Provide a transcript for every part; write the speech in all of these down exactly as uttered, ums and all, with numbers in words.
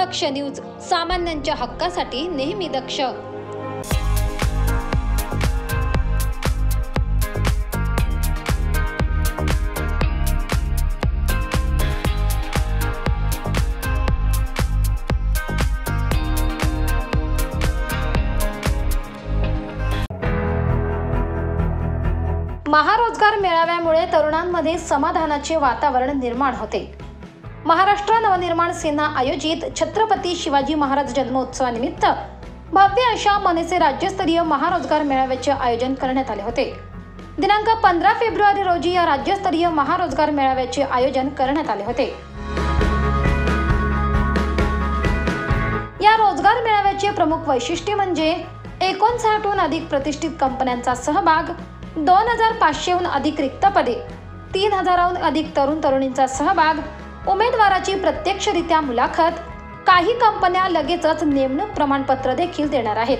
दक्ष news, सामान्यांच्या हक्कासाठी नेहमी दक्ष। महारोजगार मेळाव्यामुळे तरुणांमध्ये समाधानाचे वातावरण निर्माण होते। महाराष्ट्र नवनिर्माण सेना आयोजित छत्रपती शिवाजी महाराज जन्मोत्सवानिमित्त भव्य अशा मनसे राज्यस्तरीय महारोजगार मेळाव्याचे आयोजन करण्यात आले होते। दिनांक पंधरा फेब्रुवारी रोजी या राज्यस्तरीय महारोजगार मेळाव्याचे आयोजन करण्यात आले होते। या रोजगार मेळाव्याचे प्रमुख वैशिष्ट्य म्हणजे एकोणसाठहून अधिक प्रतिष्ठित कंपन्यांचा सहभाग, दोन हजार पाचशेहून अधिक रिक्त पदे, तीन हजाराहून अधिक तरुण तरुणींचा सहभाग, उमेदवाराची प्रत्यक्षरित्या मुलाखत, काही कंपन्या लगेचच नेमणूक प्रमाणपत्र देखील देणार आहेत।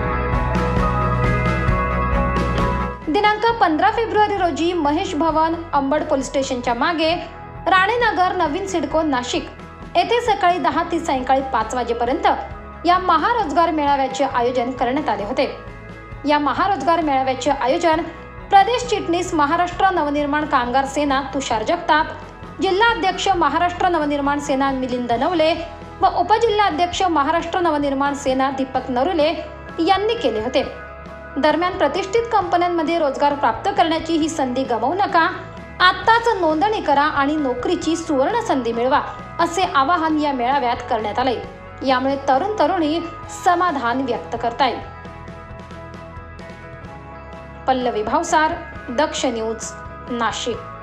दिनांक पंधरा फेब्रुवारी रोजी महेश भवन अंबड पोलीस स्टेशनच्या मागे राणेनगर नवीन सिडको नाशिक येथे सकाळी दहा ते सायंकाळी पाच वाजेपर्यंत या महारोजगार मेळाव्याचे आयोजन करण्यात आले होते। या महारोजगार मेळाव्याचे आयोजन प्रदेश चिटणीस महाराष्ट्र नवनिर्माण कामगार सेना तुषार जगताप, जिल्हा अध्यक्ष महाराष्ट्र नवनिर्माण सेना मिलिंद नवले व उपजिल्हाध्यक्ष महाराष्ट्र नवनिर्माण सेना दीपक नरुले यांनी केले होते। दरम्यान प्रतिष्ठित कंपन्यांमध्ये रोजगार प्राप्त करण्याची ही संधी गमावू नका, आत्ताच नोंदणी करा आणि नोकरीची सुवर्ण संधी मिळवा, असे आवाहन या मेळाव्यात करण्यात आले। यामुळे तरुण तरुणी समाधान व्यक्त करतायत। पल्लवी भावसार, दक्ष न्यूज, नाशिक।